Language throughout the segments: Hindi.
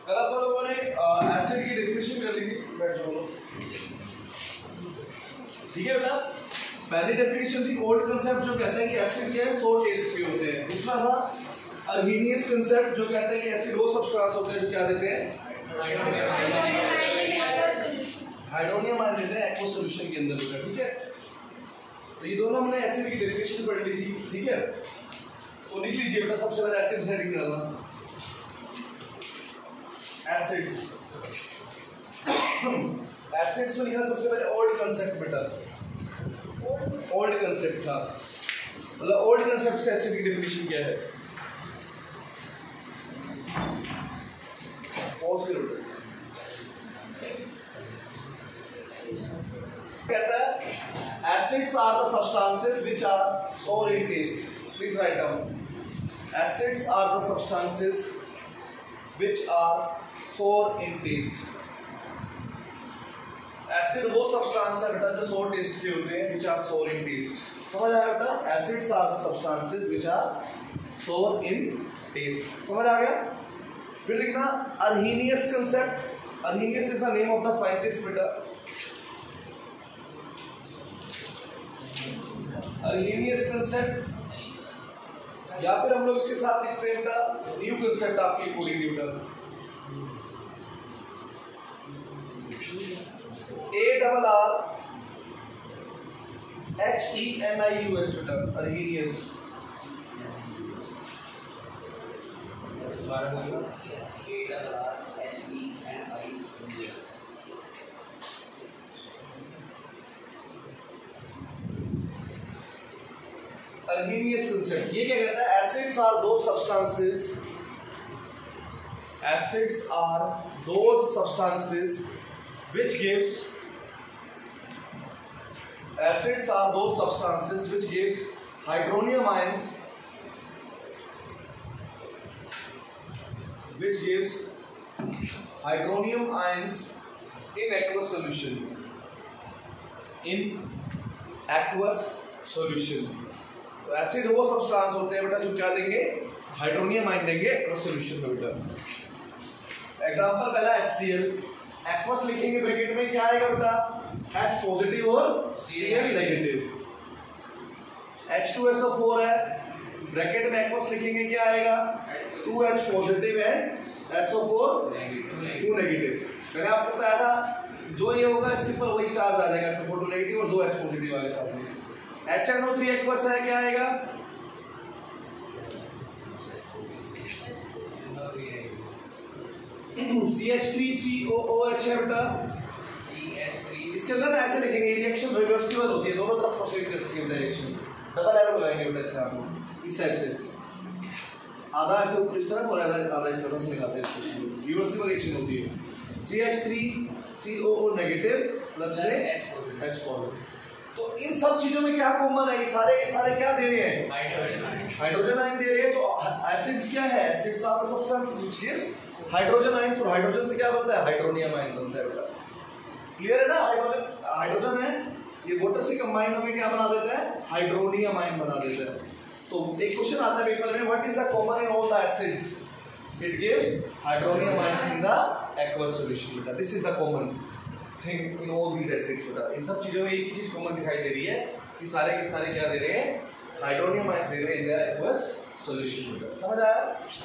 कल अपन लोगों ने एसिड की डेफिनेशन कर ली थी, बैठ जाओ लोग, ठीक है बेटा। पहली डेफिनेशन थी ओल्ड कंसेप्ट जो कहता है कि एसिड क्या है, 100 टेस्ट के होते हैं। दूसरा था अर्हीनियस कंसेप्ट जो कहता है कि एसिड वो सब्सटेंस होते हैं जो क्या देते हैं, हाइड्रोनियम आयन देते हैं एक्वस सॉल्यूशन के अंदर बेटा, ठीक है। तो ये दोनों हमने एसिड की डेफिनेशन पढ़ ली थी, ठीक है। तो लिख लीजिए बेटा, सबसे पहले एसिड्स हेडिंग डालना, एसिड्स। एसिड्स में लिखना सबसे पहले ओल्ड कंसेप्ट बेटा, ओल्ड कंसेप्ट था, मतलब ओल्ड कंसेप्ट से एसिड की डेफिनेशन क्या है। पॉज करो बेटा। कहता है acids are the substances which are sour in taste. Please write down. Acids are the substances which are sour in taste. Acid वो सब्सटेंस है बेटा जो सोर टेस्ट के होते हैं, which are sour in taste. समझ आया बेटा? Acids are the substances which are sour in taste. समझ आ गया? फिर लिखना Arrhenius concept. Arrhenius is the name of the scientist बेटा। अर्हीनियस कंसेप्ट, या फिर हम लोग इसके साथ लिखते हैं बेटा न्यू कंसेप्ट आपकी कोडिंग बेटा, ARRHENIUS बेटा, अर्हीनियस। अर्हीनियस कंसेप्ट ये क्या कहता है, acids are those substances, acids are those substances which gives, acids are those substances which gives hydronium ions, which gives hydronium ions in aqueous solution, in aqueous solution। तो एसिड वो सब्सटेंस होते हैं बेटा जो क्या देंगे, हाइड्रोनियम आयन देंगे एक्वस सॉल्यूशन में बेटा। एग्जांपल पहला HCl, एक्वस लिखेंगे ब्रैकेट में क्या आएगा बेटा, H पॉजिटिव और Cl नेगेटिव। H2SO4 है, ब्रैकेट में एक्वस लिखेंगे क्या आएगा, 2H पॉजिटिव है, SO4 2 नेगेटिव। मैंने आपको बताया था जो ये होगा इसके ऊपर वही चार्ज आ जाएगा, SO4 2 नेगेटिव और 2H पॉजिटिव वाले साथ में। HNO3 एक्वस है, क्या आएगा, CH3COOH है बेटा, इसके अंदर ना ऐसे लिखेंगे, रिएक्शन रिवर्सिबल होती है, दोनों तरफ प्रोसीड कर सकती है डायरेक्शन, डबल एरो लगाएंगे बेटा इसमें आप लोग इस टाइप से, आधा ऐसे ऊपर इस तरफ और आधा इस तरफ से लिखाते हैं, रिवर्सिबल रिएक्शन होती है। CH3COO नेगेटिव प्लस में H पॉजिटिव। तो इन सब चीजों में क्या कॉमन है, ये सारे क्या दे रहे हैं, हाइड्रोजन आयन दे रहे हैं। तो एसिड्स क्या है, acids are the substances which gives hydrogen ions, और हाइड्रोजन से क्या बनता है, हाइड्रोनियम आयन बनता है बेटा। क्लियर है ना? हाइड्रोजन है, ये वाटर से कंबाइन होकर क्या बना देता है, हाइड्रोनियम आयन बना देता है। तो एक क्वेश्चन आता है पेपर में, what is the common in all the acids, it gives hydronium ions in the aqueous solution बेटा। This is the common thing in all these acids बेटा। इन सब चीजों में एक ही चीज कॉमन दिखाई दे रही है कि सारे के सारे क्या दे रहे हैं, हाइड्रोनियम आयंस दे रहे हैं इन द एक्वस सॉल्यूशन बेटा। समझ आया?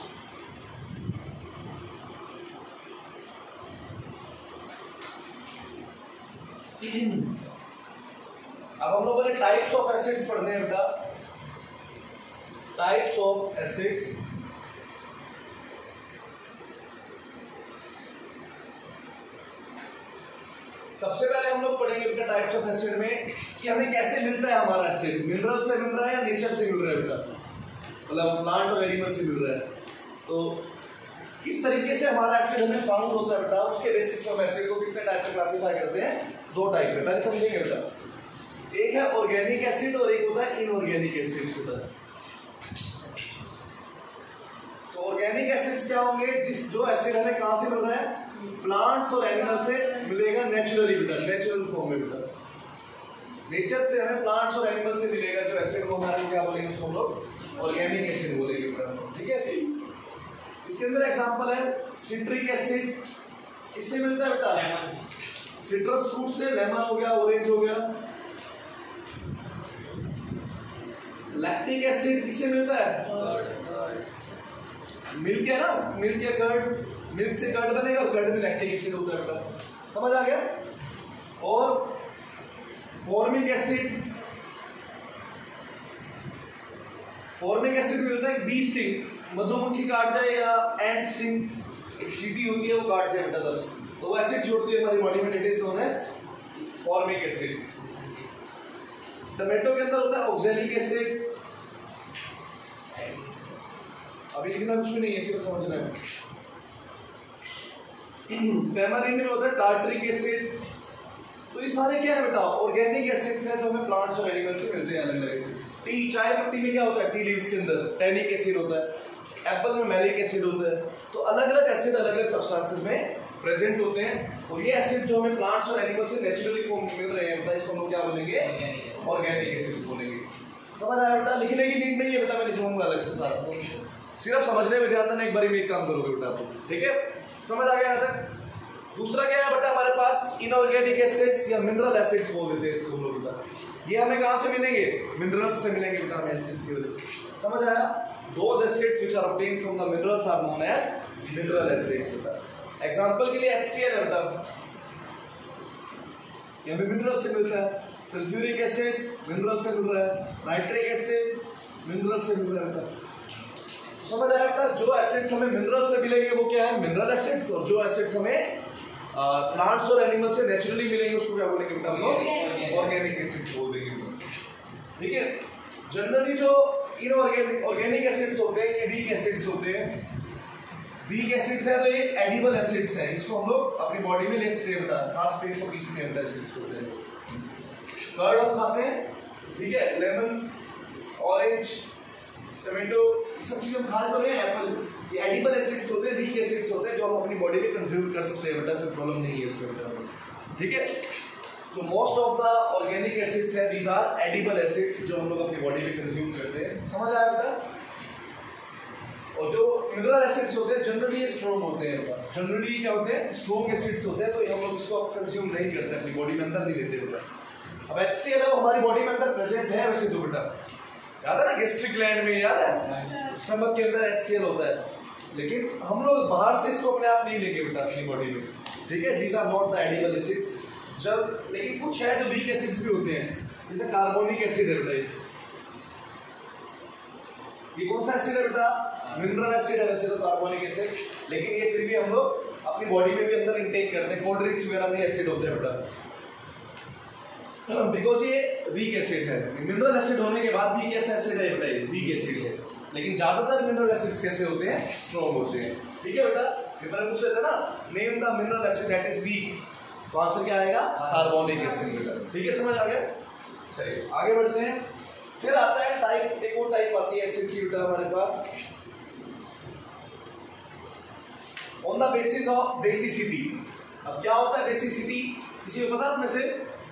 अब हम लोगों ने टाइप्स ऑफ एसिड्स पढ़ने हैं बेटा, टाइप्स ऑफ एसिड्स। सबसे पहले हम लोग पढ़ेंगे बेटा टाइप्स ऑफ एसिड में कि हमें कैसे मिलता है हमारा एसिड, मिनरल से मिल रहा है या नेचर से मिल रहा है बेटा, मतलब प्लांट और एनिमल से मिल रहा है। तो किस तरीके से हमारा एसिड हमें फाउंड होता है बेटा, उसके बेसिस पर हम एसिड को कितने टाइप में क्लासिफाई करते हैं, दो टाइप में, पहले समझेंगे बेटा। एक है ऑर्गेनिक एसिड और एक होता है इनऑर्गेनिक एसिड होता है। तो ऑर्गेनिक एसिड्स क्या होंगे, जो एसिड हमें कहां से मिल रहा है, प्लांट्स और एनिमल से मिलेगा नेचुरली बेटा, नेचुरल फॉर्म में बेटा। नेचर से हमें प्लांट्स और एनिमल से मिलेगा जो एसिड को हमारे क्या बोलेंगे, उसको हम लोग ऑर्गेनिक एसिड बोलेंगे बेटा, ठीक है। इसके इसके अंदर एग्जांपल है सिट्रिक एसिड, इससे मिलता है बेटा सिट्रस फ्रूट से, लेमन हो गया, ऑरेंज हो गया। लैक्टिक एसिड किससे मिलता है? मिल्क है ना, मिल्क या कर्ड, मिल्क से कर्ड बनेगा और कर्ड में लैक्टिक एसिड होता है बेटा, समझ आ गया। और फॉर्मिक एसिड, फॉर्मिक एसिड मिलता है बी स्टिंग, मधुमक्खी काट जाए या एंट स्टिंग, चींटी होती है वो काट जाए बेटा तो वो एसिड छोड़ती है हमारी बॉडी में, it is known as formic acid. Tomato के अंदर होता है ऑक्सैलिक एसिड, अभी लिखना कुछ भी नहीं है, सिर्फ समझना है। टैमरिंड में होता है टार्टरिक एसिड। तो ये सारे क्या है बेटा? ऑर्गेनिक एसिड्स हैं जो हमें प्लांट्स और एनिमल्स से मिलते हैं अलग अलग एसिड। टी चाय पत्ती में क्या होता है? टी लीव्स के अंदर टैनिक एसिड होता है, एप्पल में मैलिक एसिड होता है। तो अलग अलग एसिड अलग अलग सब्सटेंसेस में प्रेजेंट होते हैं और ये एसिड जो हमें प्लांट्स और एनिमल्स से नेचुरली फॉर्म मिल रहे हैं बेटा, इसको हम लोग क्या बोलेंगे? ऑर्गेनिक एसिड्स बोलेंगे। समझ आया बेटा? लिखने की नीड नहीं है बेटा, मैं लिखूंगा अलग से सारा, सिर्फ समझने में ध्यान देना, एक बार में एक काम करोगे बेटा आप, ठीक है? समझ आ गया यहाँ तक? दूसरा क्या है बेटा हमारे पास? इनऑर्गेनिक एसिड्स या मिनरल एसिड्स बोल देते हैं इसको हम लोग बेटा। ये हमें कहाँ से मिलेंगे? मिनरल्स से मिलेंगे बेटा हमें एसिड्स की वजह। समझ आया? Those acids which are obtained from the minerals are known as mineral acids बेटा। एग्जांपल के लिए HCl है बेटा, ये हमें मिनरल से मिलता है। सल्फ्यूरिक एसिड मिनरल से मिल रहा है, नाइट्रिक एसिड मिनरल से मिल रहा है बेटा। समझ आया बेटा? जो एसिड्स हमें मिनरल से मिलेंगे वो क्या है? Mineral acids. और जो एसिड्स हमें प्लांट्स और एनिमल्स से नेचुरली मिलेंगे उसको क्या बोलेंगे बेटा हम लोग? ऑर्गेनिक एसिड्स बोल देंगे, ठीक है? जनरली जो इनऑर्गेनिक ऑर्गेनिक एसिड्स होते हैं ये वीक एसिड्स होते हैं। वीक एसिड्स है तो ये एडिबल एसिड्स है, इसको हम लोग अपनी बॉडी में ले सकते हैं बेटा, खास पे इसको पीसते हैं बेटा एसिड्स होते हैं। कर्ड हम खाते हैं, ठीक है? लेमन, ऑरेंज, टमाटो, ये सब चीजें हम खा तो रहे हैं, एप्पल, ये एडिबल एसिड्स होते हैं, वीक एसिड्स होते हैं जो हम अपनी बॉडी में कंज्यूम कर सकते हैं बेटा, कोई प्रॉब्लम नहीं है इसमें बेटा, ठीक है? तो most of the organic acids है दीज आर एडिबल एसिड्स जो हम लोग अपनी बॉडी में कंज्यूम करते हैं। समझ आया बेटा? और जो मिनरल एसिड्स होते हैं जनरली ये स्ट्रॉन्ग होते हैं, जनरली क्या होते हैं? स्ट्रॉन्ग एसिड्स होते हैं, तो हम लोग इसको कंज्यूम नहीं करते, अपनी बॉडी में अंदर नहीं लेते बेटा। अब HCl हमारी बॉडी में अंदर प्रेजेंट है वैसे तो बेटा, याद है ना गैस्ट्रिक ग्लैंड में, याद है स्टमक के अंदर HCl होता है, लेकिन हम लोग बाहर से इसको अपने आप नहीं लेंगे बेटा अपनी बॉडी में, ठीक है? These are not the edible acids. जब लेकिन कुछ है जो वीक एसिड्स भी होते हैं, जैसे कार्बोनिक एसिड है बेटा, ये कौन सा एसिड है बेटा? मिनरल एसिड है वैसे तो कार्बोनिक एसिड, लेकिन ये फिर भी हम लोग अपनी बॉडी में भी अंदर इंटेक करते हैं। कोल्ड ड्रिंक्स वगैरह में एसिड होते हैं बेटा, बिकॉज ये वीक एसिड है। मिनरल एसिड होने के बाद भी कैसा एसिड है बेटा? ये वीक एसिड है, लेकिन ज्यादातर मिनरल एसिड्स कैसे होते हैं? स्ट्रॉन्ग होते हैं, ठीक है बेटा? पेपर में पूछ लेते ना, name the mineral acid that is weak, तो आंसर क्या आएगा? कार्बोनिक एसिड बेटा, ठीक है? समझ आ गया? चलिए आगे बढ़ते हैं। फिर आता है टाइप, एक और टाइप आती है एसिड की बेटा हमारे पास, on the basis of basicity. अब क्या होता है बेसिसिटी? किसी को पता अपने से?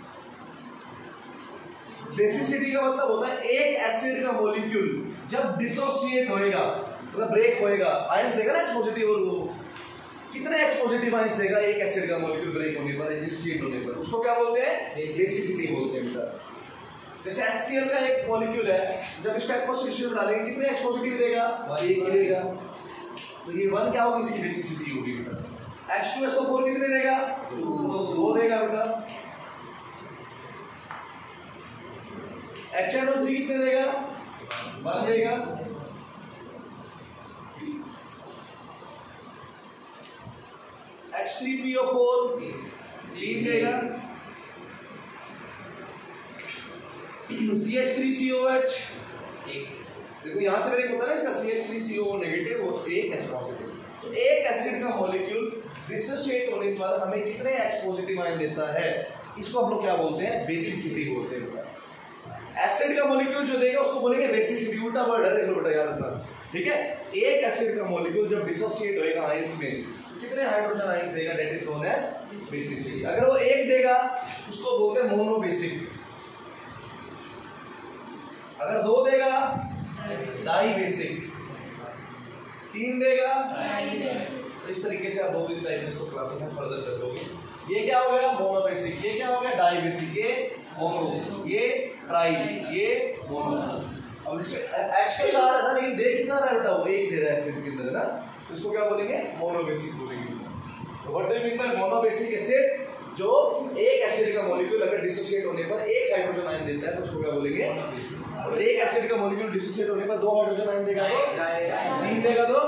बेसिसिटी का मतलब होता है एक एसिड का मॉलिक्यूल जब डिसोसिएट होएगा, मतलब ब्रेक होएगा, आयंस देगा ना H पॉजिटिव, और वो कितने H पॉजिटिव आयंस देगा एक एसिड का मॉलिक्यूल ब्रेक होने पर, डिसोसिएट होने पर, उसको क्या बोलते हैं? बेसिसिटी बोलते हैं बेटा। जैसे HCl का एक मॉलिक्यूल है, जब इसका एटमॉस्फेयर में डालेंगे कितने H पॉजिटिव देगा? 1 देगा, तो ये 1 क्या होगी? इसकी बेसिसिटी होगी बेटा। H2SO4 कितने देगा? 2 देगा बेटा। HNO3 कितने देगा? 1 देगा। H3PO4 3 देगा। CH3COH, देखो यहां से ब्रेक होता है ना इसका, CH3CO नेगेटिव और एक H पॉजिटिव। तो एक एसिड का मॉलिक्यूल डिसोसिएट होने पर हमें कितने H पॉजिटिव आयन देता है, इसको हम लोग क्या बोलते हैं? बेसिसिटी बोलते हैं। एसिड का मॉलिक्यूल जो देगा उसको बोलेंगे बेसिसिटी, उल्टा वर्ड है, देख लो बेटा, याद रखना, ठीक है? एक एसिड का मॉलिक्यूल जब डिसोसिएट होएगा आयंस में, कितने हाइड्रोजन आयंस देगा? That is known as basicity. अगर वो 1 देगा उसको बोलते हैं मोनोबेसिक, अगर 2 देगा डाई बेसिक, 3 देगा। तो इस तरीके से आप 2-3 टाइप में इसको क्लासिफाई फर्दर कर लोगे। ये क्या हो गया मोनो बेसिक, ये क्या हो गया डाई बेसिक, ये मोनो, ये ट्राई, ये मोनो। अब इसमें H का 4 है ना, लेकिन दे कितना रहा है बेटा, वो 1 दे रहा है एसिड के अंदर है ना, तो इसको क्या बोलेंगे मोनो बेसिक बोलेंगे। तो what do you mean by monobasic acid? जो एक एसिड का मॉलिक्यूल अगर डिसोसिएट होने पर एक हाइड्रोजन आयन देता है तो उसको क्या बोलेंगे? और एक एसिड का मॉलिक्यूल डिसोसिएट होने पर 2 हाइड्रोजन आयन देगा तो 3 देगा तो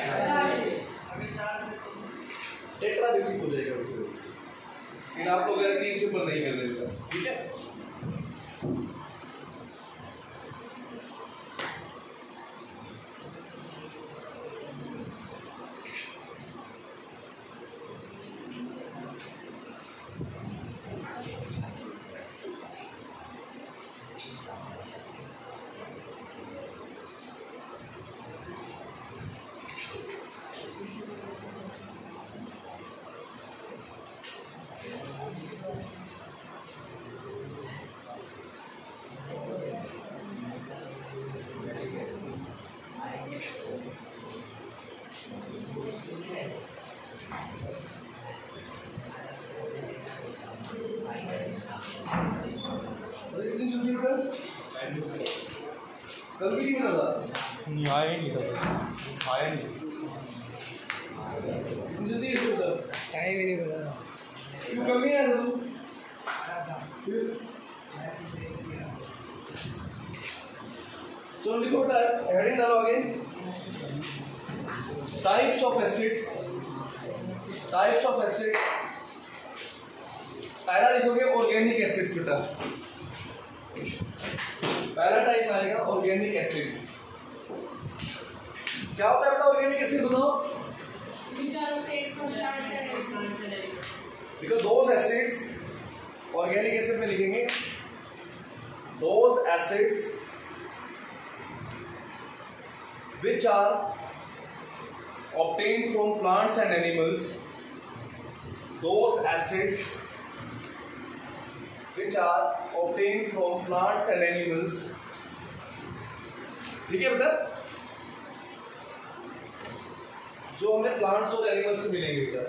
टेट्रा बेसिक हो जाएगा उसको। लेकिन आपको अगर 3 से ऊपर नहीं कर देता, ठीक है। कल भी नहीं था, नहीं आया नहीं था, आया नहीं जल्दी इसको सर टाइम ही नहीं पता। क्यों कल नहीं आया था तू? फिर चलो लिखो हेडिंग डालो आगे, types of acids, types of acids. पहला लिखोगे ऑर्गेनिक एसिड्स बेटा, पहला टाइप आएगा ऑर्गेनिक एसिड। क्या होता है बेटा ऑर्गेनिक एसिड बताओ? Because those acids, organic acid में लिखेंगे those acids which are obtained from plants and animals, those acids which are obtained from plants and animals, ठीक है बेटा, जो हमें प्लांट्स और एनिमल्स से मिलेंगे बेटा।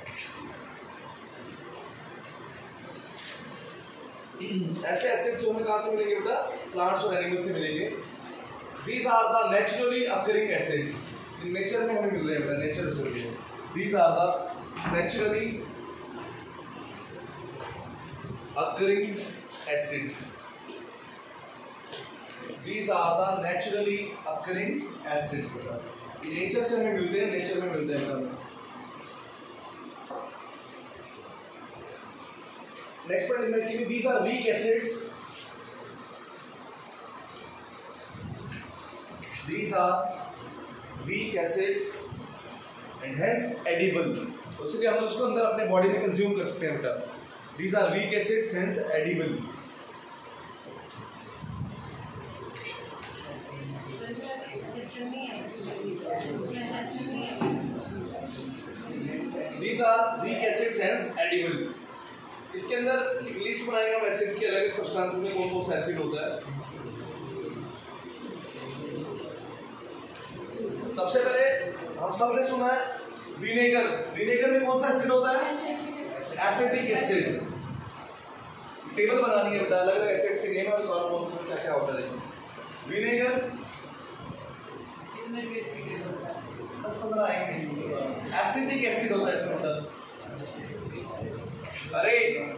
ऐसे एसिड्स जो हमें कहां से मिलेंगे बेटा? प्लांट्स और एनिमल्स से मिलेंगे। These are the naturally occurring acids. In nature में हमें मिल रहे हैं बेटा, नेचर से मिल रहे हैं। These are the naturally occurring acids. These are the naturally occurring acids. ये नेचर से हमें मिलते हैं, नेचर में मिलते हैं बेटा। Next point in my CV, these are weak acids. These are weak acids and hence edible. तो इसलिए हम लोग उसको अंदर अपने बॉडी में कंज्यूम कर सकते हैं बेटा। These are weak acids hence edible. These are weak acids hence edible. इसके अंदर एक लिस्ट बनाएंगे हम एसिड्स के, अलग-अलग सब्सटेंसेस में कौन कौन सा एसिड होता है। सबसे पहले हम सब ने सुना है विनेगर, विनेगर में कौन सा एसिड होता है? Acetic acid. टेबल बनानी है बेटा, अलग अलग एसिड्स के नेम और कौन कौन क्या क्या होता है। विनेगर 10-15 आएंगे। एसिटिक एसिड होता है इसमें बेटा। अरे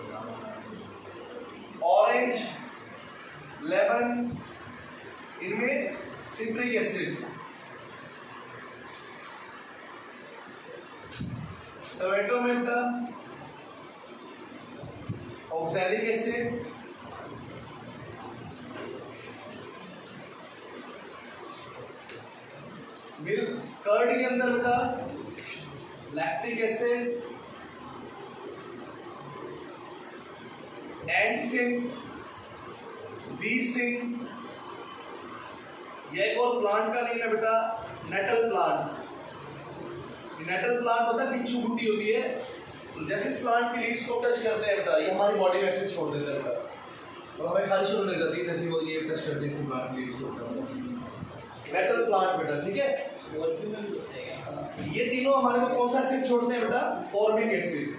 ऑरेंज, लेमन, इनमें सिट्रिक एसिड। टोमेटो में बेटा ऑक्सैलिक एसिड, मिल्क कर्ड के अंदर बेटा lactic acid, and sting, bee sting. ये एक और प्लांट का नेम है बेटा नेटल प्लांट। नेटल प्लांट होता है, बिच्छू बूटी होती है, तो जैसे इस प्लांट की लीव्स को टच करते हैं बेटा, ये हमारी बॉडी में एसिड छोड़ देता है बेटा, और हमें खारिश होने लग जाती है जैसे वो ये टच करते हैं इस प्लांट की लीव्स को। मेटल प्लांट बेटा, ठीक है। ये तीनों हमारे को कौन सा एसिड छोड़ते हैं बेटा? Formic acid.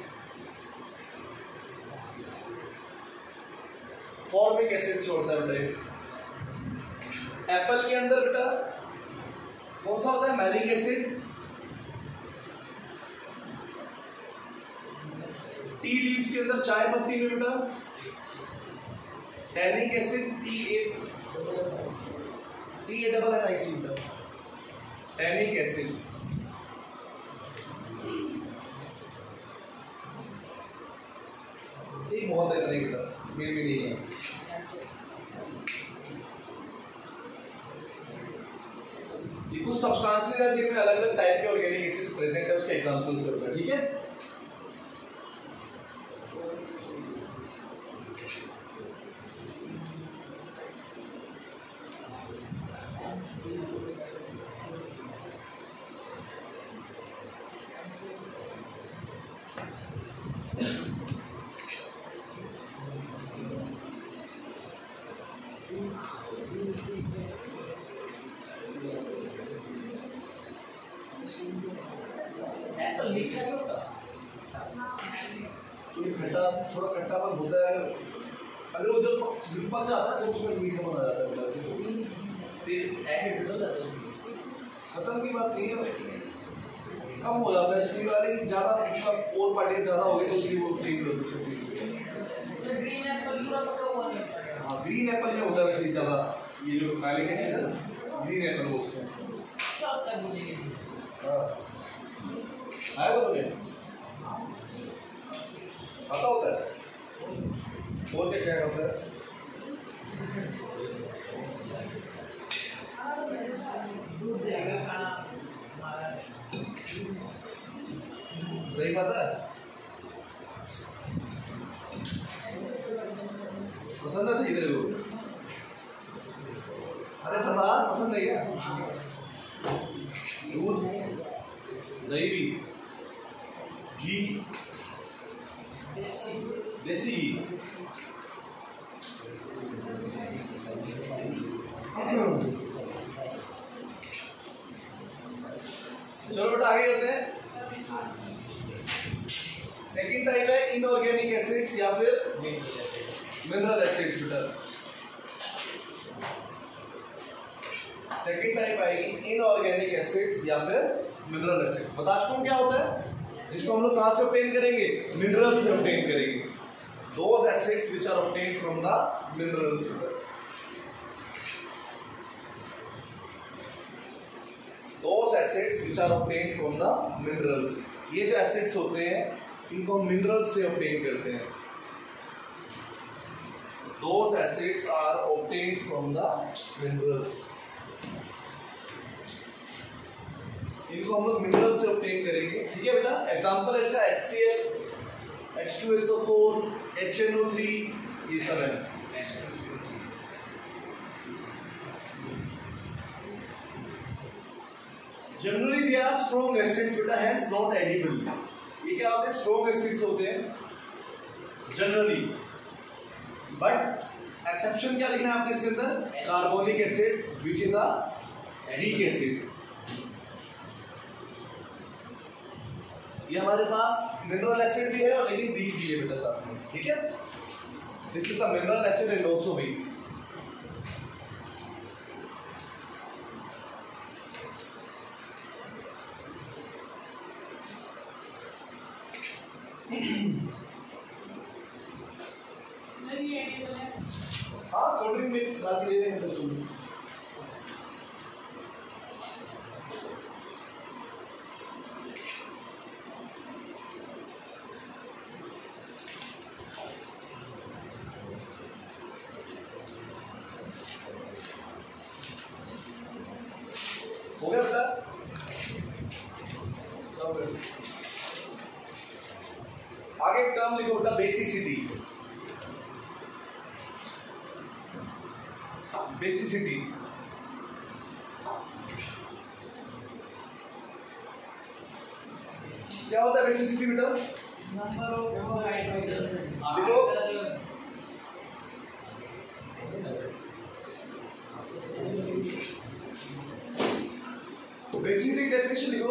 फॉर्मिक एसिड छोड़ता है बेटा। एप्पल के अंदर बेटा कौन सा होता है? Malic acid. टी लीव्स के अंदर चाय पत्ती में बेटा टैनिक एसिड, T8NIC बेटा, टैनिक एसिड। ये बहुत है इतने बेटा, मेरे में नहीं है। ये कुछ सब्सटेंसेस हैं जिनमें अलग अलग टाइप के ऑर्गेनिक एसिड प्रेजेंट है, उसके एग्जांपल्स है, ठीक है। थोड़ा खट्टापन होता है अगर वो जब पक जाता है, जब उसमें मीठा बना जाता है, फिर एसिड निकल जाता है। खत्म की बात नहीं है, कम हो जाता है स्टील वाले की, ज़्यादा उसका और पार्टिकल ज़्यादा हो गए तो उसकी वो चेंज हो जाती है। हाँ, ग्रीन एप्पल में होता है वैसे ज़्यादा, ये जो मैलिक एसिड है ना, ग्रीन एप्पल बोलते हैं। हाँ आया वो तुम्हें आता होता है, बोल के क्या होता है? नहीं पता है? पसंद है तेरे को? अरे पता पसंद है क्या? दूध, दही भी, घी, देसी घी। चलो बेटा आगे करते हैं। सेकंड टाइप है इनऑर्गेनिक एसिड्स या फिर मिनरल एसिड्स बेटा। सेकंड टाइप आएगी इनऑर्गेनिक एसिड्स या फिर मिनरल एसिड्स। बता चुका हूं क्या होता है, जिसको हम लोग कहां से ऑब्टेन करेंगे? मिनरल से ऑब्टेन करेंगे। Those acids which are obtained from the minerals. Those acids which are obtained from the minerals. ये जो एसिड्स होते हैं इनको हम मिनरल्स से ऑब्टेन करते हैं। Those acids are obtained from the minerals. इनको हम लोग मिनरल्स से ऑब्टेन करेंगे, ठीक है बेटा। एग्जांपल है इसका HCl, H2SO4, HNO3, ये सब है। Generally they are strong acids बेटा, हेंस नॉट एडिबल। ये क्या होते हैं? स्ट्रॉन्ग एसिड्स होते हैं जनरली, बट एक्सेप्शन क्या लिखना है आपने इसके अंदर? Carbonic acid which is a weak acid. ये हमारे पास मिनरल एसिड भी है और लेकिन वीक भी है बेटा साथ में, ठीक है। This is the mineral acid and also weak. हाँ कोल्ड ड्रिंक में डाल के दे देंगे तो सुन। हो गया बेटा? आगे एक टर्म लिखो बेटा, बेसिसिटी। बेसिसिटी क्या होता है? बेसिसिटी बेटा number of hydrogen. Basic definition लिखो,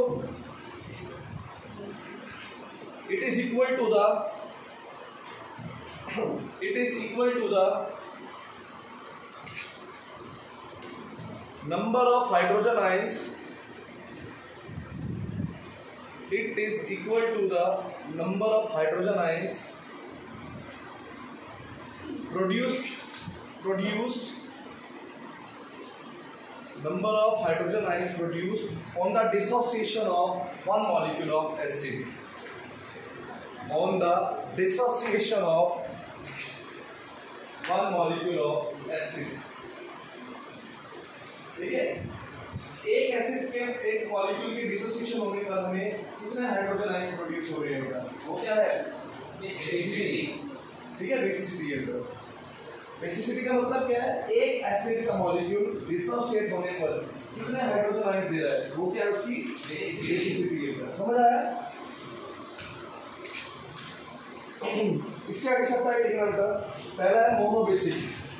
it is equal to the number of hydrogen ions. It is equal to the number of hydrogen ions produced number of hydrogen ions produced on the dissociation of one molecule of acid. On the dissociation of one molecule of acid. ठीक है, एक एसिड के एक मॉलिक्यूल के डिसोसिएशन होने पर हमें कितने हाइड्रोजन आयंस प्रोड्यूस हो रहे हैं बेटा? वो क्या है? बेसिसिटी। ठीक है, बेसिसिटी है बेटा। बेसिसिटी का मतलब क्या है? एक एसिड का मॉलिक्यूल डिसोसिएट होने पर कितने हाइड्रोजन आयंस दे रहा है, वो क्या है? उसकी बेसिसिटी है बेटा। समझ आया? इसके आगे सबका लिखना बेटा। पहला है मोनोबेसिक।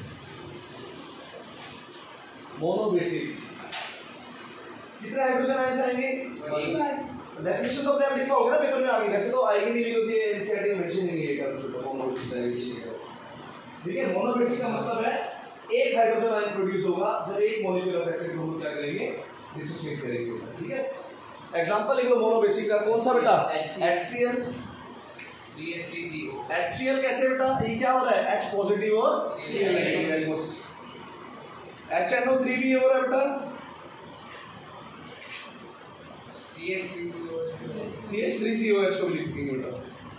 कितने हाइड्रोजन आयंस आएंगे? डेफिनेशन तो आपने लिखा होगा ना पेपर में आगे, वैसे तो आएगी नहीं बिकॉज़ ये एनसीईआरटी में मेंशन ही नहीं है कंसेप्ट मोनोबेसिक। ठीक है, मोनोबेसिक का मतलब है एक हाइड्रोजन आयन प्रोड्यूस होगा जब एक मॉलिक्यूल ऑफ एसिड को क्या करेंगे? डिसोसिएट करेंगे। ठीक है, एग्जांपल लिख लो मोनोबेसिक का। कौन सा बेटा? HCl CH3CO। HCl कैसे बेटा? ये क्या हो रहा है? H पॉजिटिव और Cl नेगेटिव। HNO3 भी हो रहा है बेटा, CH3COH को भी लिख देंगे बेटा।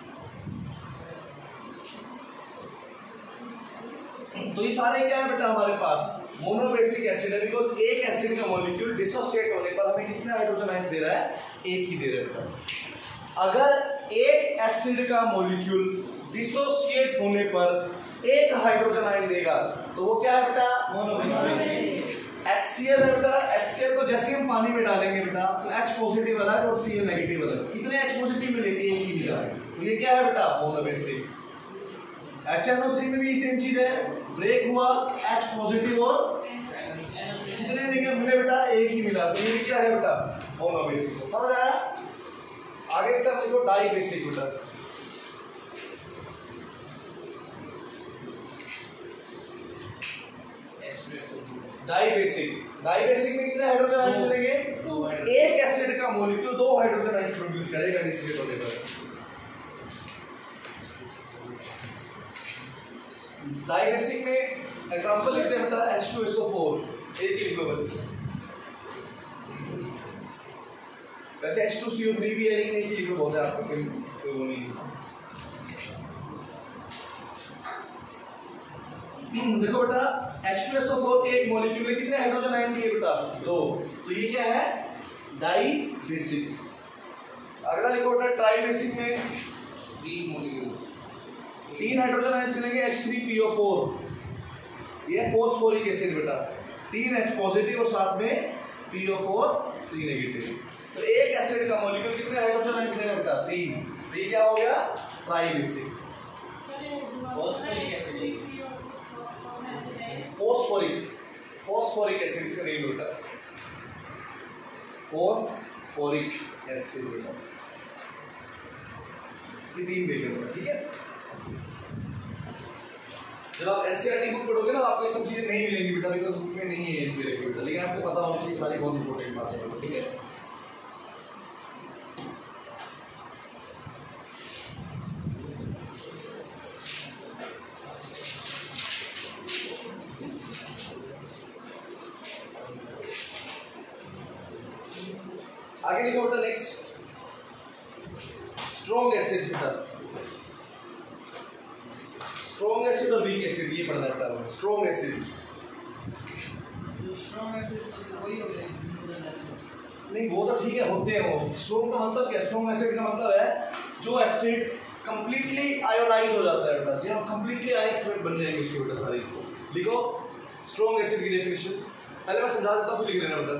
तो ये सारे क्या है बेटा हमारे पास? मोनोबेसिक एसिड है, बिकॉज एक एसिड का मॉलिक्यूल डिसोसिएट होने पर हमें कितने हाइड्रोजन आयंस दे रहा है? एक ही दे रहा है बेटा। अगर एक एसिड का मॉलिक्यूल डिसोसिएट होने पर एक हाइड्रोजन आयन देगा तो वो क्या है बेटा? मोनोबेसिक। HCl है बेटा। HCl को जैसे हम पानी में डालेंगे बेटा तो H पॉजिटिव अलग और Cl नेगेटिव अलग। कितने H पॉजिटिव मिलेंगे? एक ही मिला, तो ये क्या है बेटा? मोनोबेसिक। HNO3 में भी सेम चीज है, ब्रेक हुआ H पॉजिटिव और कितने मिले बेटा? एक ही मिला, तो ये क्या है बेटा? मोनोबेसिक। समझ आया? आगे बेटा लिखो डाइबेसिक बेटा। डाइबेसिक में कितने हाइड्रोजन आयंस मिलेंगे? एक एसिड का मॉलिक्यूल दो हाइड्रोजन आयंस प्रोड्यूस करेगा डिसोसिएट होने पर। डाइबेसिक में एग्जांपल लिखते हैं बेटा H2SO4। एक ही लिख लो बस। वैसे H2CO3 भी है लेकिन एक ही लिख लो, बहुत है आपको कोई वो नहीं। देखो बेटा H2SO4 के एक मॉलिक्यूल में कितने हाइड्रोजन आयन दिए बेटा? दो, तो ये क्या है? डाइबेसिक। अगला लिखो बेटा ट्राइबेसिक में तीन हाइड्रोजन आयंस मिलेंगे H3PO4। ये फॉस्फोरिक एसिड बेटा, 3 H पॉजिटिव और साथ में PO4 3 नेगेटिव। तो एक एसिड का मॉलिक्यूल कितने हाइड्रोजन आयंस देगा बेटा? 3। तो ये क्या हो गया? ट्राइबेसिक। फॉस्फोरिक एसिड इसका नेम बेटा, फॉस्फोरिक एसिड बेटा। ये 3 देखो बेटा। ठीक है, जब आप एनसीईआरटी बुक पढ़ोगे ना आपको ये सब चीजें नहीं मिलेंगी बेटा, बिकॉज बुक में नहीं है ये बेटा, लेकिन आपको पता होनी चाहिए सारी बहुत इंपॉर्टेंट बातें। ठीक है, आगे लिखो बेटा नेक्स्ट स्ट्रॉन्ग एसिड बेटा। स्ट्रॉन्ग एसिड और वीक एसिड ये पढ़ना बेटा। स्ट्रॉन्ग एसिड नहीं, वो तो ठीक है होते हैं वो। स्ट्रॉन्ग का मतलब क्या? स्ट्रॉन्ग एसिड का मतलब है जो एसिड कंप्लीटली आयोनाइज हो जाता है बेटा, जब कंप्लीटली आयंस बन जाएंगे उसके बेटा सारी। लिखो स्ट्रॉन्ग एसिड की डेफिनेशन, पहले मैं समझा देता हूँ फिर लिख लेना बेटा।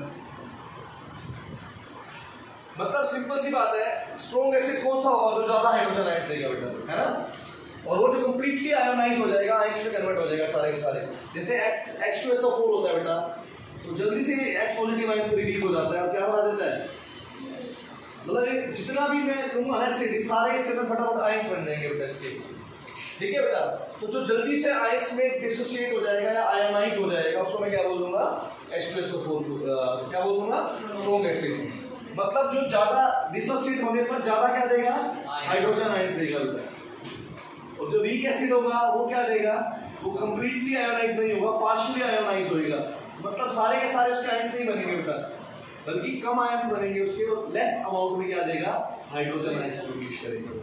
मतलब सिंपल सी बात है, स्ट्रॉन्ग एसिड कौन सा होगा? जो ज्यादा हाइड्रोजन आयंस देगा बेटा, है ना? और वो जो कंप्लीटली आयोनाइज हो जाएगा, आयंस में कन्वर्ट हो जाएगा सारे के सारे। जैसे H2SO4 होता है बेटा, तो जल्दी से H पॉजिटिव आयंस रिलीज हो जाता है और क्या बना देता है, मतलब जितना भी मैं लूंगा ना एसिड सारे इसके अंदर फटाफट आयंस बन जाएंगे बेटा इसके, ठीक है बेटा। तो जो जल्दी से आयंस में डिसोसिएट हो जाएगा या आयोनाइज हो जाएगा उसको मैं क्या बोल दूंगा, H2SO4 क्या बोल दूंगा, स्ट्रॉन्ग एसिड। मतलब जो ज्यादा डिसोसिएट होने पर ज्यादा क्या देगा, हाइड्रोजन आयंस देगा बेटा। और जो वीक एसिड होगा वो क्या देगा, वो कंप्लीटली आयोनाइज नहीं होगा, पार्शियली आयोनाइज होगा। मतलब सारे के सारे उसके आयंस नहीं बनेंगे बेटा, बल्कि कम आयंस बनेंगे उसके, और लेस अमाउंट में क्या देगा, हाइड्रोजन आयंस प्रोड्यूस करेगा।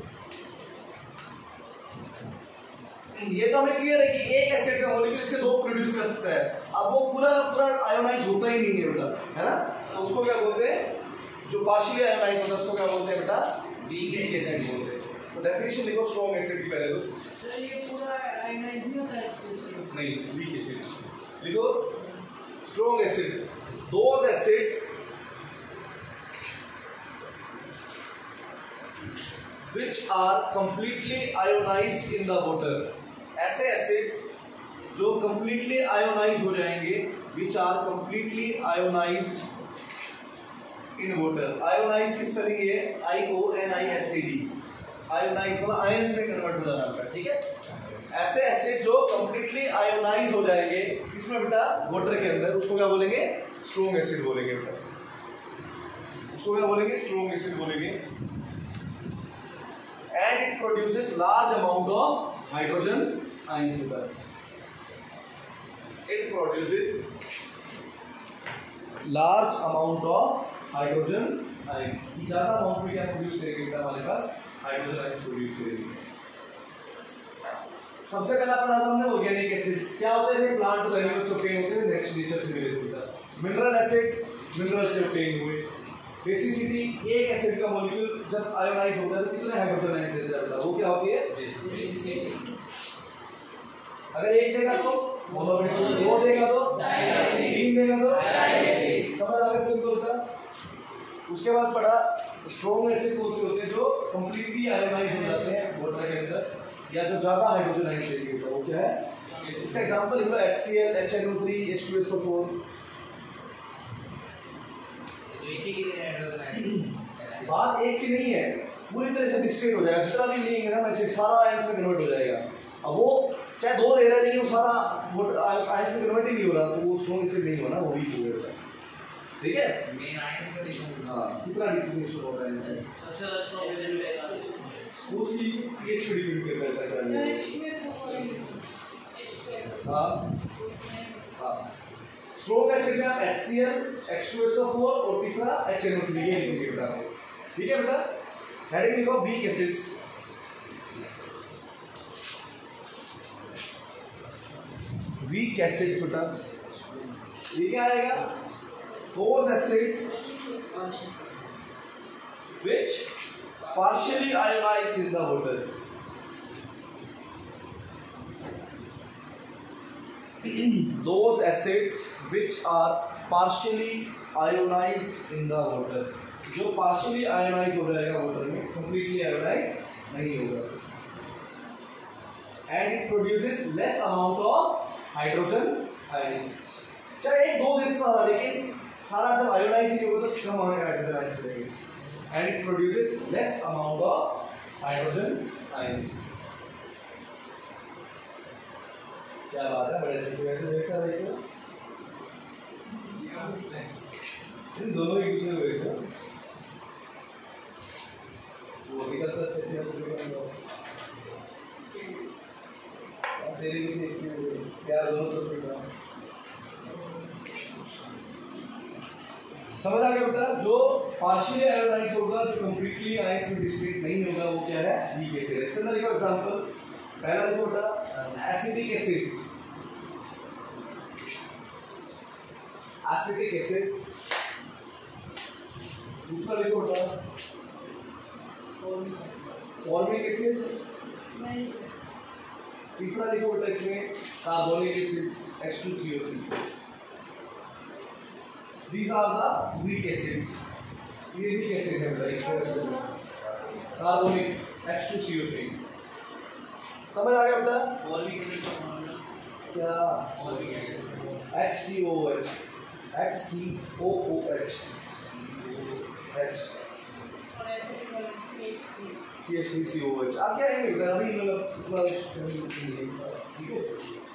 ये तो हमें क्लियर है कि एक एसिड का मॉलिक्यूल इसके दो प्रोड्यूस कर सकता है। अब वो पूरा आयोनाइज होता ही नहीं है बेटा, है ना, तो उसको क्या बोलते हैं, जो पार्शियली आयोनाइज होता है उसको क्या बोलते हैं बेटा, वीक एसिड बोलते हैं। तो डेफिनेशन लिखो स्ट्रॉन्ग एसिड की पहले तो। सर ये पूरा आयोनाइज नहीं होता है, नहीं, वीक एसिड लिखो। Strong acid, those acids which are completely ionized in the water, ऐसे एसिड्स जो completely ionized हो जाएंगे, which are completely ionized in water। ionized की स्पेलिंग ये IONISED, ionized मतलब आयंस में कन्वर्ट हो जाना है, ठीक है। ऐसे एसिड जो completely ionized हो जाएंगे इसमें बेटा वाटर के अंदर, उसको क्या बोलेंगे, स्ट्रॉन्ग एसिड बोलेंगे बेटा, उसको क्या बोलेंगे, स्ट्रॉन्ग एसिड बोलेंगे। And it produces large amount of hydrogen ions बेटा, it produces large amount of hydrogen ions, ज्यादा अमाउंट में क्या प्रोड्यूस करेंगे बेटा, हमारे पास हाइड्रोजन आयंस प्रोड्यूस करेंगे। सबसे पहला पढ़ा था हमने ऑर्गेनिक एसिड्स, क्या होते थे, प्लांट और एनिमल से ऑब्टेन होते थे, नेचर से मिले होता है। मिनरल एसिड्स मिनरल से ऑब्टेन हुए। बेसिसिटी, एक एसिड का मॉलिक्यूल जब आयोनाइज होता है तो कितने हाइड्रोजन आयंस देता है, वो क्या होती है, बेसिसिटी। अगर एक देगा तो मोनो एसिड, दो देगा तो तीन देगा तो समझ आ गया सिंपल सा। उसके बाद पढ़ा स्ट्रॉन्ग एसिड कौन से होते हैं, जो कंप्लीटली आयोनाइज हो जाते हैं वाटर के अंदर, या जो ज्यादा हाइड्रोजन आयंस देते हैं, वो क्या है। इसका एग्जांपल लिख लो, HCl, HNO3, H2SO4। बात एक की नहीं है, पूरी तरह से डिस्ट्रेट हो जाएगा, जितना भी लेंगे ना वैसे सारा आयंस में कन्वर्ट हो जाएगा। अब वो चाहे दो ले रहा है लेकिन वो सारा आयंस में कन्वर्ट ही नहीं हो रहा, तो वो स्ट्रॉन्ग एसिड नहीं होना, वो वीक हो गया, ठीक है। मेन आयंस का डिफरेंस, हां कितना डिस्ट्रीब्यूशन हो रहा है इससे, सबसे ज्यादा स्ट्रॉन्ग एसिड है उसकी पीएच पे डिपेंड करता है। हां हां, स्ट्रॉन्ग एसिड में आप HCl, H2SO4 और तीसरा HNO3 ये लिखेंगे बेटा, ठीक है बेटा। हेडिंग लिखो वीक एसिड्स। वीक एसिड्स बेटा, ये क्या आएगा, those acids which partially ionized in the water, those acids which are partially ionized in the water, जो partially ionized हो जाएगा water में, completely ionized नहीं होगा। And it produces less amount of hydrogen ions। चाहे एक दो देश का था लेकिन सारा जब आयोनाइज ही होगा तो कम अमाउंट हाइड्रोजन आयंस मिलेंगे। And it produces less amount of hydrogen ions। क्या बात है, बड़े अच्छे से वैसे देखता है वैसे इन दोनों एक दूसरे को देखो, वो भी करता अच्छे से तेरी भी इसलिए क्या दोनों तो सीख रहा समझ आ गया बेटा। जो पार्शियली आयोनाइज होगा, जो कंप्लीटली आयंस में डिस्ट्रीट नहीं होगा, वो क्या है, वीक एसिड। इसका देखो एग्जांपल, पहला देखो बेटा एसिटिक एसिड, एसिटिक एसिड। दूसरा लिखो बेटा फॉर्मिक एसिड। तीसरा लिखो बेटा इसमें carbonic acid H2CO3। These are the weak acid। ये weak acid है बेटा, इसमें कार्बोनिक H2CO3। समझ आ गया बेटा। फॉर्मिक एसिड क्या, HCOH HCOOH CH3COH आप क्या है बेटा अभी मतलब ठीक है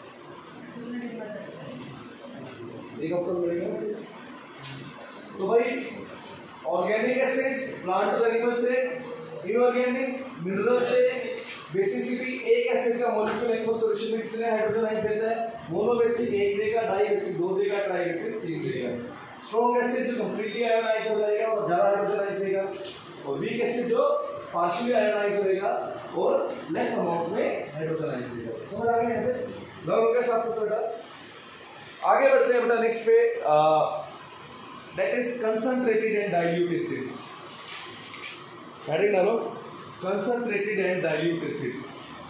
एक हफ्ता मिलेगा। तो भाई ऑर्गेनिक एसिड्स प्लांट और एनिमल से, इनऑर्गेनिक मिनरल से, बेसिसिटी एक एसिड का मॉलिक्यूल एक सॉल्यूशन में कितने हाइड्रोजन आयन देता है, मोनो बेसिक एक देगा, डाई बेसिक दो देगा, ट्राई बेसिक तीन देगा। स्ट्रॉन्ग एसिड जो कंप्लीटली आयोनाइज हो जाएगा और ज्यादा हाइड्रोजन आयन देगा, और वीक एसिड जो पार्शियली आयोनाइज होएगा और लेस अमाउंट में हाइड्रोजन आयन देगा। समझ आ गया यहाँ पे दोनों के साथ साथ बेटा आगे बढ़ते हैं बेटा नेक्स्ट पे that is concentrated and dilute acids. Heading डालो concentrated and dilute acids।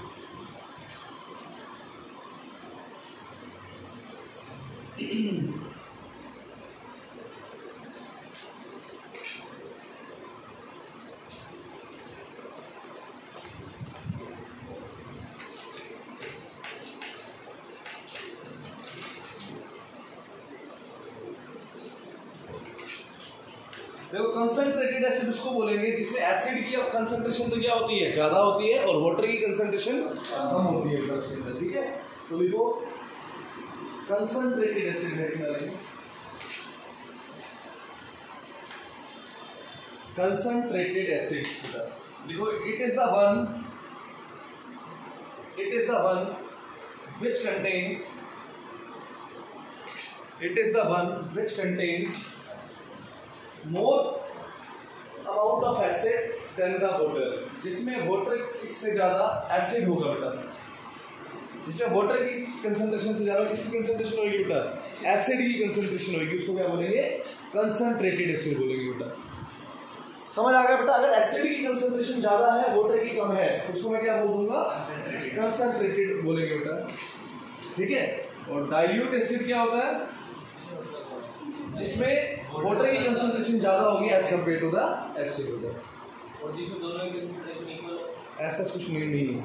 देखो कंसंट्रेटेड एसिड उसको बोलेंगे जिसमें एसिड की कंसंट्रेशन तो क्या होती है, ज्यादा होती है, और वाटर की कंसंट्रेशन कम होती है उसके अंदर। ठीक है, तो लिखो कंसंट्रेटेड एसिड है, कंसंट्रेटेड एसिड देखो it is the one which contains more amount of acid than the water, जिसमें वाटर इससे ज्यादा एसिड होगा बेटा, जिसमें वाटर की कंसंट्रेशन से ज्यादा किसकी कंसंट्रेशन होगी बेटा, एसिड की कंसंट्रेशन होगी, उसको क्या बोलेंगे, कंसंट्रेटेड एसिड बोलेंगे बेटा। समझ आ गया बेटा, अगर एसिड की कंसंट्रेशन ज्यादा है वाटर की कम है तो उसको मैं क्या बोल दूंगा, कंसंट्रेटेड बोलेंगे बेटा। ठीक है, और डाइल्यूट एसिड क्या होता है, जिसमें वाटर की कंसंट्रेशन ज्यादा होगी as compare to the acid होगा, और जिसमें दोनों की कंसंट्रेशन इक्वल हो, ऐसा कुछ नहीं है।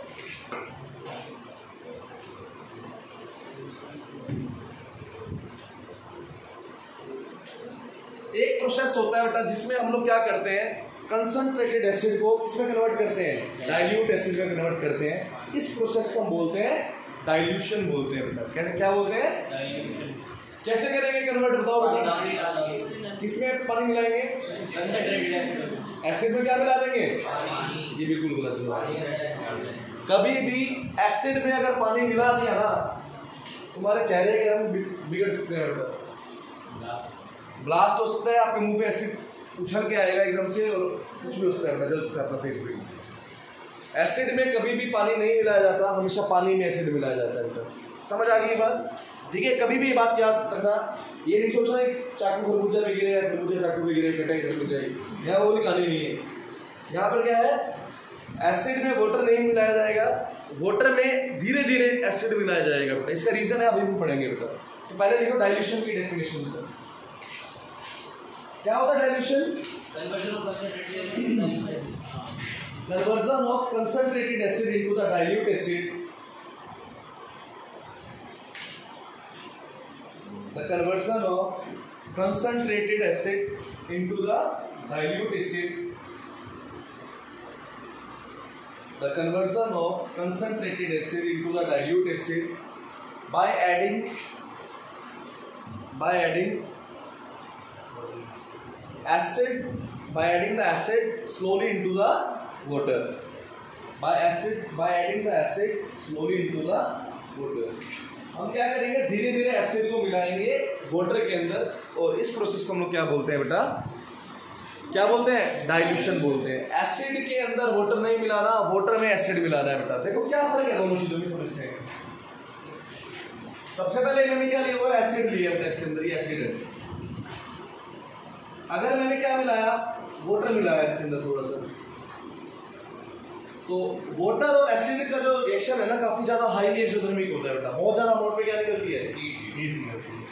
एक प्रोसेस होता है बेटा जिसमें हम लोग क्या करते हैं, कंसंट्रेटेड एसिड को किसमें कन्वर्ट करते हैं, डाइल्यूट एसिड में कन्वर्ट करते हैं। इस प्रोसेस को हम बोलते हैं डाइल्यूशन बोलते हैं बेटा। कैसे क्या बोलते हैं, डाइल्यूशन। कैसे करेंगे कन्वर्ट बताओ बेटा, किसमें पानी मिलाएंगे, एसिड में क्या मिला देंगे, ये बिल्कुल गलत है। कभी भी एसिड में अगर पानी मिला दिया ना, तुम्हारे चेहरे के रंग बिगड़ सकते हैं बेटा, ब्लास्ट हो सकता है, आपके मुंह पे एसिड उछल के आएगा एकदम से, और कुछ भी हो सकता है, जल सकता है अपना फेस पे। एसिड में कभी भी पानी नहीं मिलाया जाता, हमेशा पानी में एसिड मिलाया जाता है बेटा। समझ आ गई बात, ठीक है। कभी भी बात याद रखना, ये नहीं सोचना चाकू खरबूजा में गिरे, खरबूजा चाकू में गिरे, कटाई खरबूजा, यहाँ वो कहानी नहीं है। यहाँ पर क्या है, एसिड में वाटर नहीं मिलाया जाएगा, वाटर में धीरे धीरे एसिड मिलाया जाएगा बेटा। इसका रीजन है अभी भी पढ़ेंगे बेटा। तो पहले देखो डाइल्यूशन की डेफिनेशन। क्या होता है dilution, conversion of concentrated acid into the dilute acid. The conversion of concentrated acid into the dilute acid. The conversion of concentrated acid into the dilute acid by adding the acid slowly into the water. By adding the acid slowly into the water. हम क्या करेंगे, धीरे धीरे एसिड को मिलाएंगे वाटर के अंदर, और इस प्रोसेस को हम लोग क्या बोलते हैं बेटा, क्या बोलते हैं, डाइल्यूशन बोलते हैं। एसिड के अंदर वाटर नहीं मिलाना, वाटर में एसिड मिलाना है बेटा। देखो क्या फर्क है दोनों चीजों में, समझते हैं। सबसे पहले मैंने क्या लिया हुआ, एसिड लिया बेटा, इसके अंदर ये एसिड है। अगर मैंने क्या मिलाया, वाटर मिलाया इसके अंदर थोड़ा सा, तो वाटर और एसिड का जो रिएक्शन है ना, काफी ज्यादा हाईली एक्सोथर्मिक होता है बेटा। बहुत ज्यादा अमाउंट पे क्या निकलती है, हीट निकलती है।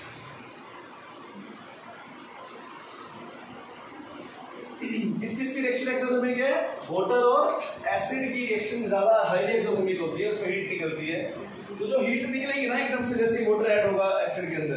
किस किस की रिएक्शन एक्सोथर्मिक है, वाटर और एसिड की रिएक्शन ज्यादा हाईली एक्सोथर्मिक होती है, उसमें हीट निकलती है। तो जो हीट निकलेगी ना एकदम से, जैसे ही वाटर ऐड होगा एसिड के अंदर,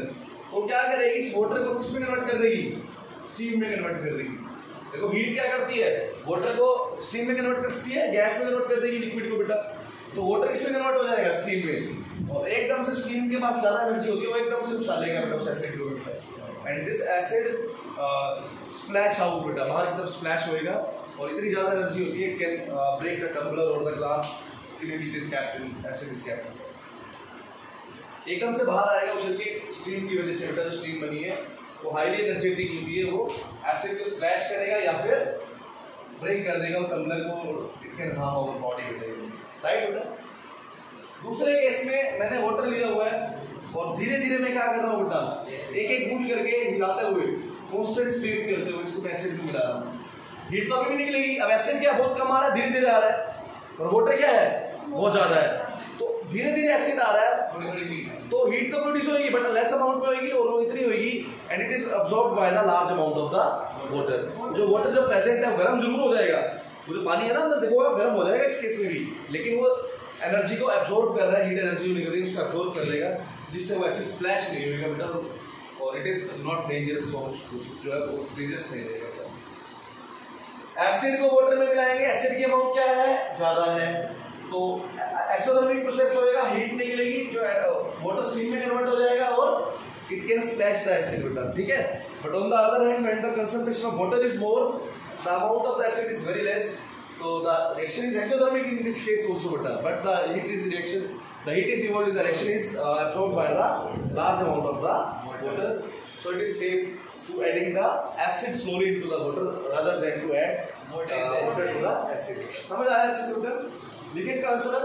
तो क्या करेगी, इस वाटर को किस में कन्वर्ट कर देगी, स्टीम में कन्वर्ट कर देगी। देखो हीट क्या करती है, वाटर को स्टीम में कन्वर्ट करती है, गैस में कन्वर्ट कर देगी लिक्विड को बेटा। तो वाटर किस में कन्वर्ट हो जाएगा, स्टीम में। और एकदम से स्टीम के पास ज्यादा एनर्जी होती है, वो एकदम से उछालेगा बेटा उस एसिड को बेटा। And this acid splash out बेटा, बाहर की तरफ स्प्लैश होएगा और इतनी ज्यादा एनर्जी होती है कैन ब्रेक द टम्बलर और the glass in which it is kept, acid is kept. एकदम से बाहर आएगा उछल के स्टीम की वजह से बेटा, जो स्टीम बनी है वो हाईली एनर्जेटिक होती है, वो एसिड को स्प्लैश करेगा या फिर ब्रेक कर देगा टम्बलर को, it can harm our body बेटा, राइट बेटा। दूसरे केस में मैंने वाटर लिया हुआ है और धीरे धीरे मैं क्या कर रहा हूँ बेटा, एक एक बूंद करके हिलाते हुए कांस्टेंट स्टीम करते हुए इसको एसिड को मिला रहा हूँ। हीट तो अभी भी निकलेगी, अब एसिड क्या बहुत कम आ रहा है, धीरे धीरे आ रहा है, और वाटर क्या है बहुत ज्यादा है, तो धीरे धीरे एसिड आ रहा है, थोड़ी थोड़ी हीट, तो हीट तो प्रोड्यूस होगी बट लेस अमाउंट में होगी और वो इतनी होगी and it is absorbed by the large amount of the water. जो वाटर जो प्रेजेंट है वो गर्म जरूर हो जाएगा, वो जो पानी है ना अंदर देखो गर्म हो जाएगा इस केस में भी, लेकिन वो एनर्जी को एब्जॉर्ब कर रहा है, हीट एनर्जी निकल रही है उसको एब्जॉर्ब कर लेगा, जिससे वो एसिड स्प्लैश नहीं होगा बेटा, और it is not dangerous for जो है वो डेंजरस नहीं रहेगा। एसिड को वाटर में मिलाएंगे, एसिड की अमाउंट क्या है ज्यादा है, तो एक्सोथर्मिक प्रोसेस होएगा, हीट निकलेगी, जो वाटर स्टीम में कन्वर्ट हो जाएगा और it can splash the acid बेटा, ठीक है। But on the other hand when the concentration of water is more, the amount of the acid is very less, so the reaction is exothermic in this case also better, but the heat is involved in the reaction is absorbed by the large amount of the water, so it is safe to adding the acid slowly into the water rather than to add water to the acid। समझ आया अच्छे से बेटा? लिखिए इसका आंसर,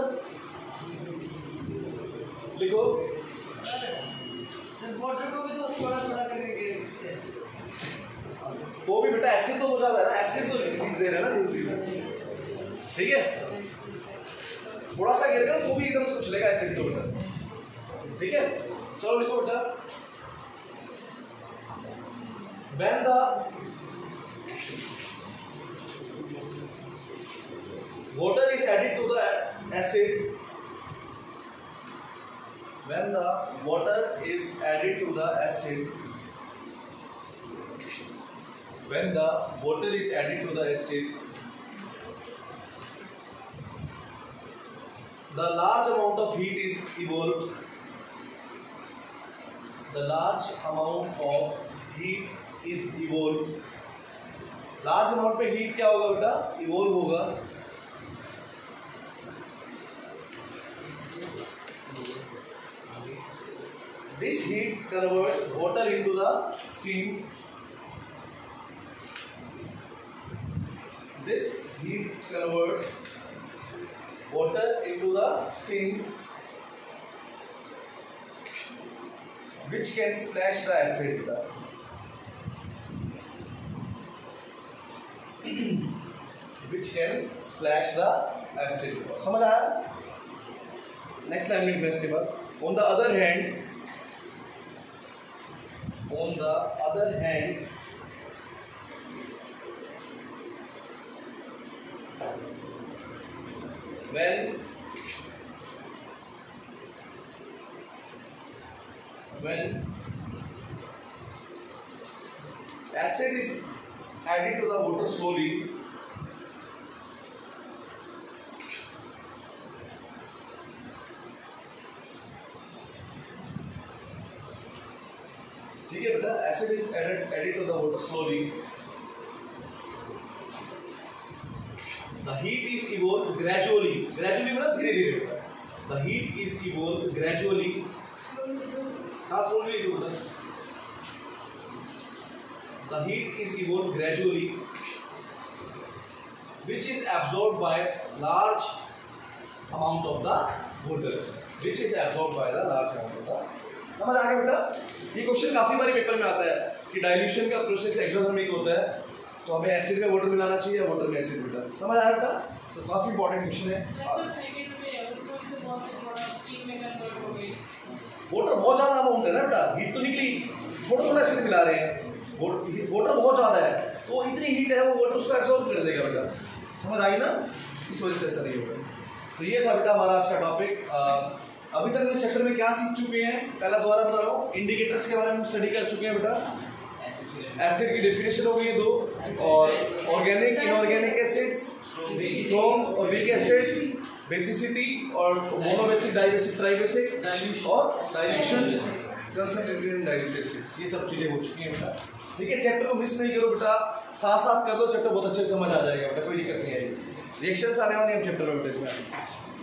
लिखो। सर वाटर को भी तो थोड़ा थोड़ा करके गिर सकते हैं, वो भी बेटा एसिड तो हो जाता है ना, एसिड तो हीट दे रहे हैं ना, ठीक है, थोड़ा सा गिरेगा तो भी एकदम से उछलेगा एसिड के ऊपर, ठीक है। चलो लिखो बेटा, when the water is added to the acid, when the water is added to the acid, when the water is added to the acid, the large amount of heat is evolved, the large amount of heat is evolved, large amount पे heat क्या होगा बेटा, evolve होगा, this heat converts water into the steam, this heat converts water into the steam which can splash the acid, which can splash the acid। समझ आया? नेक्स्ट लाइन लिखना इसके बाद, on the other hand when acid is added to the water slowly, ठीक है बेटा, acid is added to the water slowly, the heat is evolved gradually, मतलब धीरे धीरे, the heat is evolved gradually, हाँ slowly लिखो बेटा, the heat is evolved gradually which is absorbed by large amount of the water, which is absorbed by the large amount of the, समझ आ गया बेटा? ये क्वेश्चन काफी बारी पेपर में आता है कि डाइल्यूशन का प्रोसेस एक्सोथर्मिक होता है, तो हमें एसिड में वाटर मिलाना चाहिए या वाटर में एसिड बेटा, समझ आया बेटा? तो काफी इंपॉर्टेंट क्वेश्चन है। वाटर बहुत ज्यादा अमाउंट है ना बेटा, हीट तो निकली, थोड़ा थोड़ा एसिड मिला रहे हैं, वाटर बहुत ज्यादा है तो इतनी हीट है वो वाटर उसको एब्जॉर्ब कर लेगा बेटा, समझ आई ना? इस वजह से ऐसा नहीं होगा। तो ये था बेटा हमारा आज का टॉपिक। अभी तक इस चैप्टर में क्या सीख चुके हैं? पहला दोबारा बता रहा हूँ, इंडिकेटर्स के बारे में स्टडी कर चुके हैं बेटा। एसिड की डेफिनेशन हो गई है 2, और ऑर्गेनिक इनऑर्गेनिक एसिड्स, स्ट्रॉन्ग और वीक एसिड्स, बेसिसिटी और मोनोबेसिक, डाइबेसिक, ट्राइबेसिक और डाइल्यूशन, कंसंट्रेटेड डाइल्यूटेड एसिड्स, ये सब चीजें हो चुकी हैं बेटा। ठीक है, चैप्टर को मिस नहीं करो बेटा, साथ साथ कर दो, चैप्टर बहुत अच्छे से समझ आ जाएगा बेटा, कोई दिक्कत नहीं आएगी। रिएक्शंस आने वाले हैं चैप्टर में बेटा इसमें।